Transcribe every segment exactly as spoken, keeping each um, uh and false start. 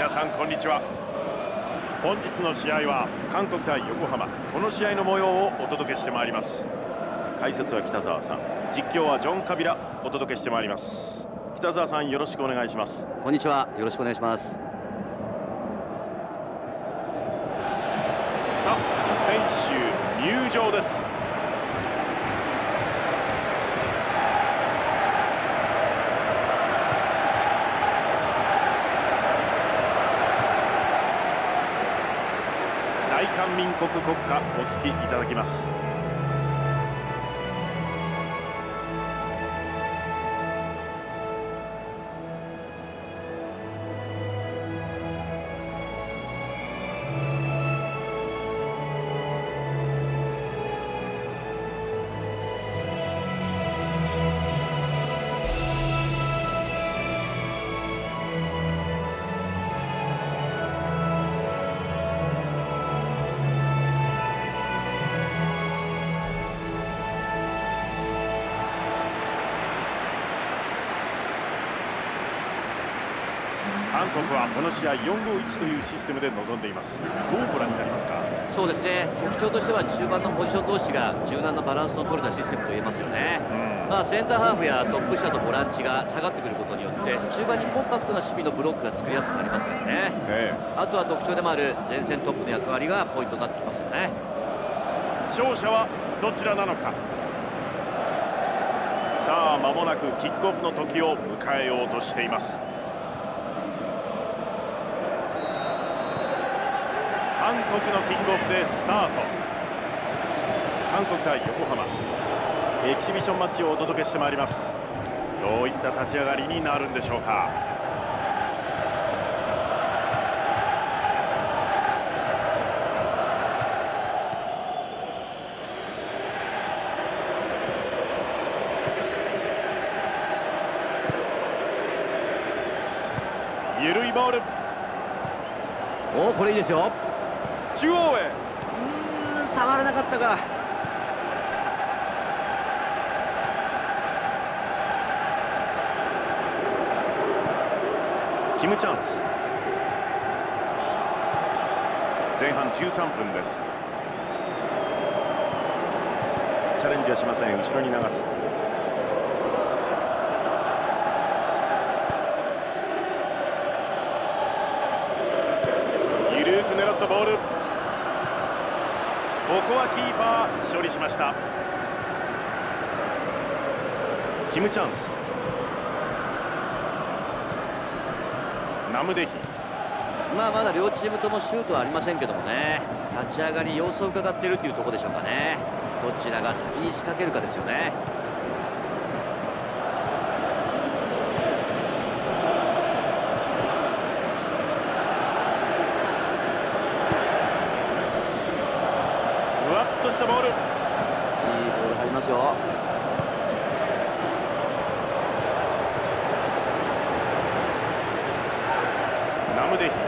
皆さんこんにちは。本日の試合は韓国対横浜、この試合の模様をお届けしてまいります。解説は北澤さん、実況はジョン・カビラお届けしてまいります。北澤さん、よろしくお願いします。 こんにちは、よろしくお願いします。 さあ、選手入場です。大韓民国国歌お聴きいただきます。韓国はこの試合よんごいちというシステムで臨んでいます。どうご覧になりますか？ そうですね、特徴としては中盤のポジション同士が柔軟なバランスを取れたシステムと言えますよね。うん、まあセンターハーフやトップ下のボランチが下がってくることによって中盤にコンパクトな守備のブロックが作りやすくなりますからね。ええ、あとは特徴でもある前線トップの役割がポイントになってきますよね。 勝者はどちらなのか。さあ間もなくキックオフの時を迎えようとしています。韓国のキックオフでスタート。韓国対横浜、エキシビションマッチをお届けしてまいります。どういった立ち上がりになるんでしょうか。緩いボール。 おお、これいいですよ。 中央へ。 うーん、触らなかったか。 キムチャンス。前半じゅうさんぷんです。チャレンジはしません。後ろに流す。緩く狙ったボール。ここはキーパー処理しました。キムチャンス。ナムデヒ。 まあまだ両チームともシュートはありませんけどもね、立ち上がり様子を伺っているというところでしょうかね。どちらが先に仕掛けるかですよね。 ふわっとしたボール。いいボール入りますよ。 ナムデヒ。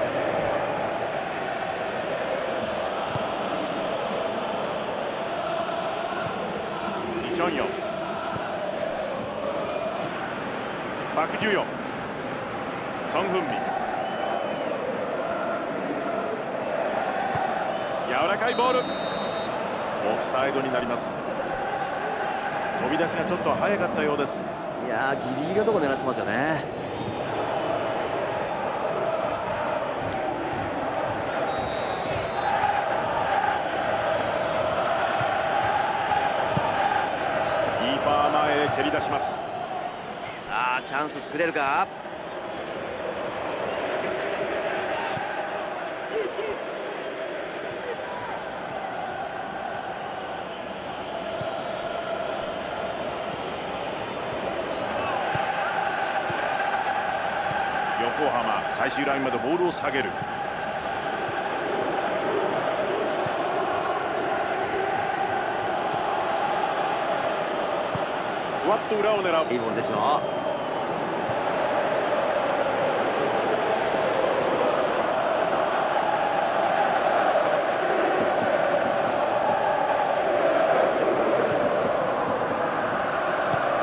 イチョンヨン。パク・ジュヨン。ソン・フンミン。柔らかいボール。オフサイドになります。飛び出しがちょっと早かったようです。 いやー、ギリギリのとこ狙ってますよね。 キーパー前へ蹴り出します。 さあチャンス作れるか。 横浜、最終ラインまでボールを下げる。ふわっと裏を狙う。 いいボールですよ。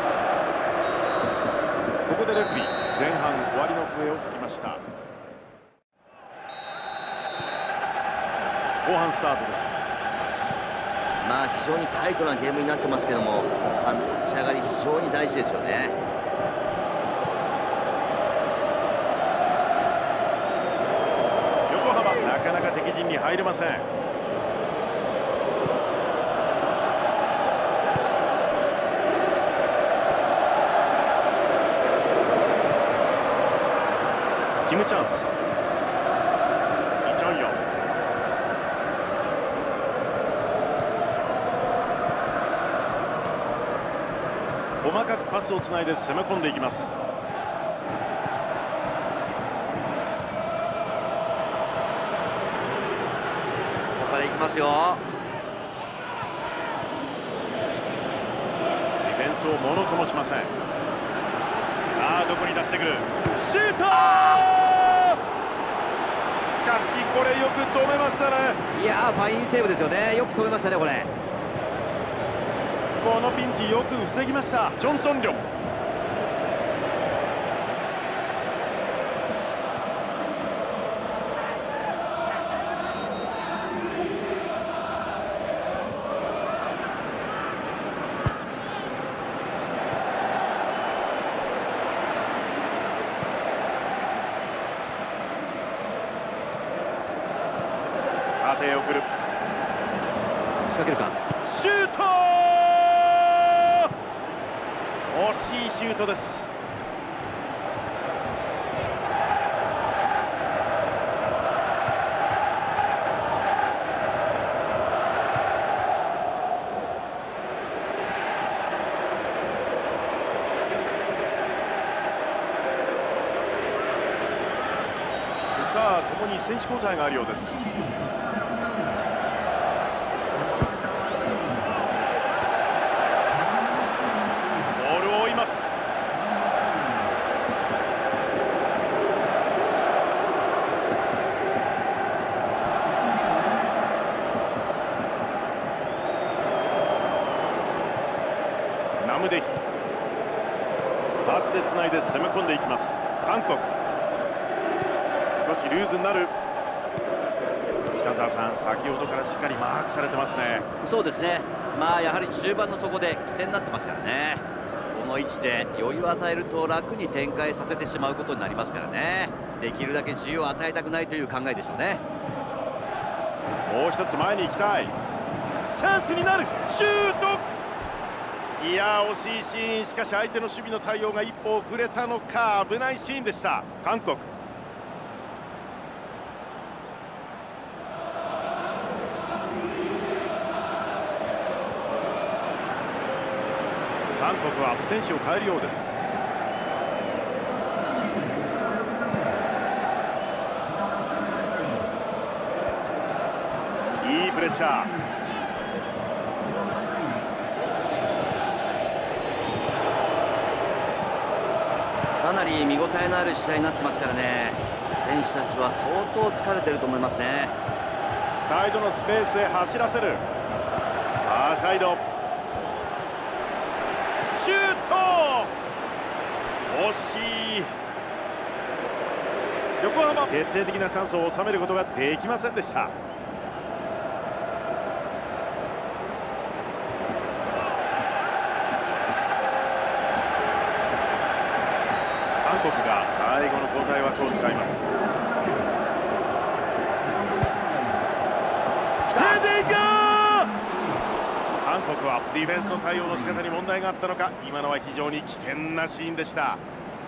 ここでレフェリー前半終わりの笛を吹きました。 後半スタートです。 まあ非常にタイトなゲームになってますけども、後半立ち上がり非常に大事ですよね。 横浜、なかなか敵陣に入れません。キムチャンス、イ・チョンヨン、細かくパスをつないで攻め込んでいきます。 ここから行きますよ。 ディフェンスをものともしません。さあどこに出してくる、シュート。しかしこれよく止めましたね。 いやー、ファインセーブですよね。よく止めましたね、これ。 このピンチよく防ぎました、チョン・ソンリョン。縦へ送る、 仕掛けるか。 シュート。惜しいシュートです。さあ共に選手交代があるようです。ボールを追います。ナムデヒ、パスでつないで攻め込んでいきます。韓国、少しルーズになる。北澤さん、先ほどからしっかりマークされてますね。 そうですね。まあやはり中盤の底で起点になってますからね。この位置で余裕を与えると楽に展開させてしまうことになりますからね。できるだけ自由を与えたくないという考えでしょうね。 もう一つ前に行きたい。チャンスになる、シュート。いやー、惜しいシーン。しかし相手の守備の対応が一歩遅れたのか、危ないシーンでした。韓国、韓国は選手を変えるようです。いいプレッシャー。 かなり見応えのある試合になってますからね。選手たちは相当疲れてると思いますね。 サイドのスペースへ走らせる。ファーサイド、シュート。惜しい。横浜、決定的なチャンスを収めることができませんでした。韓国が最後の交代枠を使います。ヘディング。韓国はディフェンスの対応の仕方に問題があったのか、今のは非常に危険なシーンでした。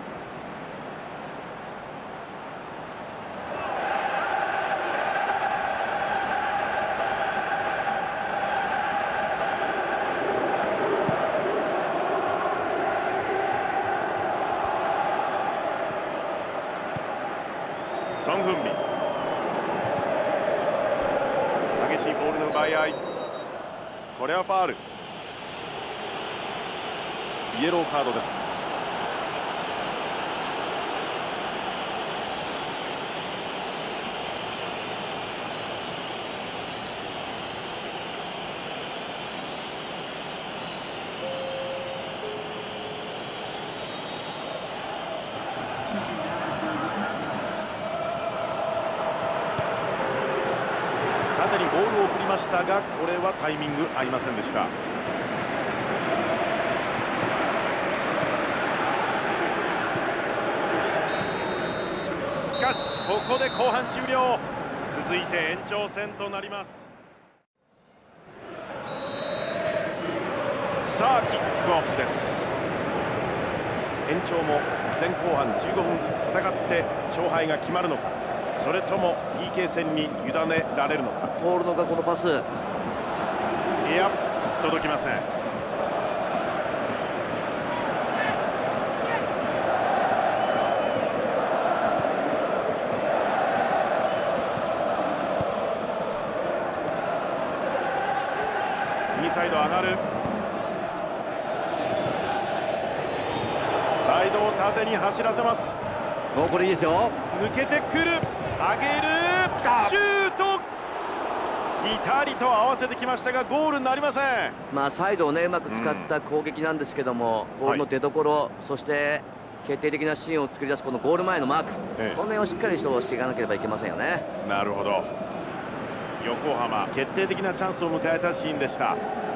ソン・フンミン、激しいボールの奪い合い。これはファール。イエローカードです。縦にボしたが、これはタイミング合いませんでした。しかしここで後半終了。続いて延長戦となります。さあキックオフです。延長も前後半じゅうごふんずつ戦って勝敗が決まるのか、それとも ピーケー 戦に委ねられるのか。 通るのかこのパス。いや届きません。右サイド上がる。サイドを縦に走らせます。 これいいですよ。 抜けてくる、上げる、シュート。ピタリと合わせてきましたがゴールになりません。 まあサイドをねうまく使った攻撃なんですけども、うん、ボールの出所、はい、そして決定的なシーンを作り出すこのゴール前のマーク、ええ、この辺をしっかりとしていかなければいけませんよね。 なるほど。横浜決定的なチャンスを迎えたシーンでした。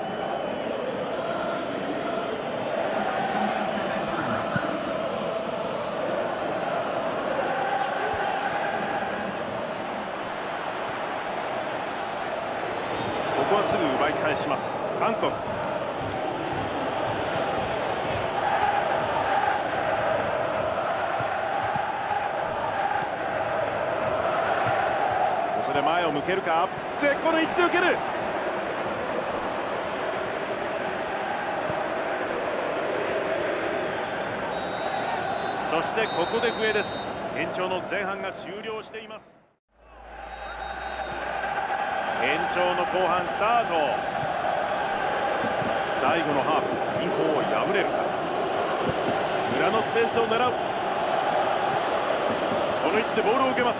ここはすぐ奪い返します韓国。ここで前を向けるか。絶好の位置で受ける。そしてここで笛です。延長の前半が終了しています。延長の後半スタート。最後のハーフ、均衡を破れるか。裏のスペースを狙う。この位置でボールを受けます。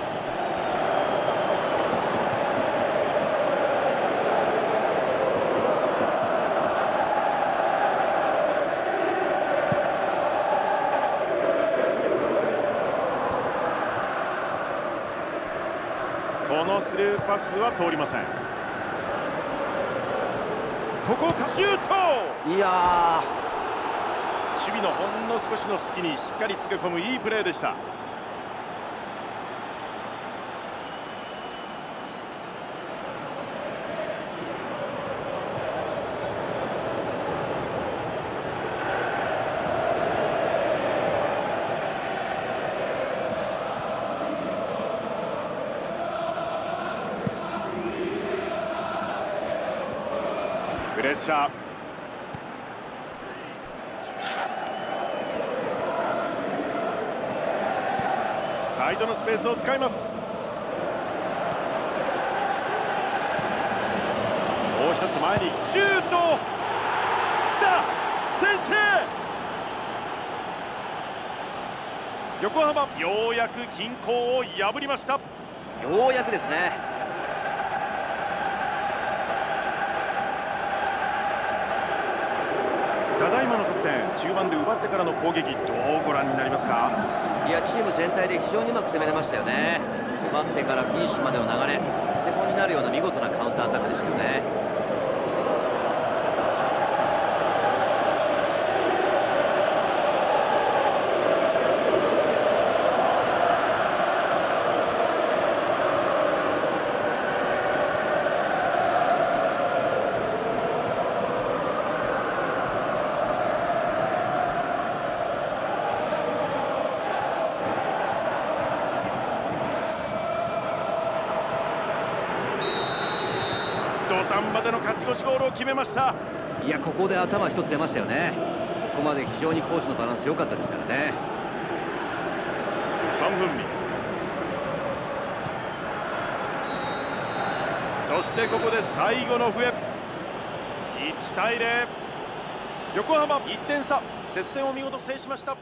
このスルーパスは通りません。ここかシュート。いやー、守備のほんの少しの隙にしっかりつけ込むいいプレーでした。プレッシャー。サイドのスペースを使います。もう一つ前にシュート。来た、先制。横浜ようやく均衡を破りました。ようやくですね。 ただいまの得点、中盤で奪ってからの攻撃、どうご覧になりますか。 いや、チーム全体で非常にうまく攻めれましたよね。奪ってからフィニッシュまでの流れ、手本になるような見事なカウンターアタックですよね。 土壇場での勝ち越しゴールを決めました。 いや、ここで頭一つ出ましたよね。ここまで非常に攻守のバランス良かったですからね。 ソン・フンミン、そしてここで最後の笛。いちたいゼロ、横浜いってん差、接戦を見事制しました。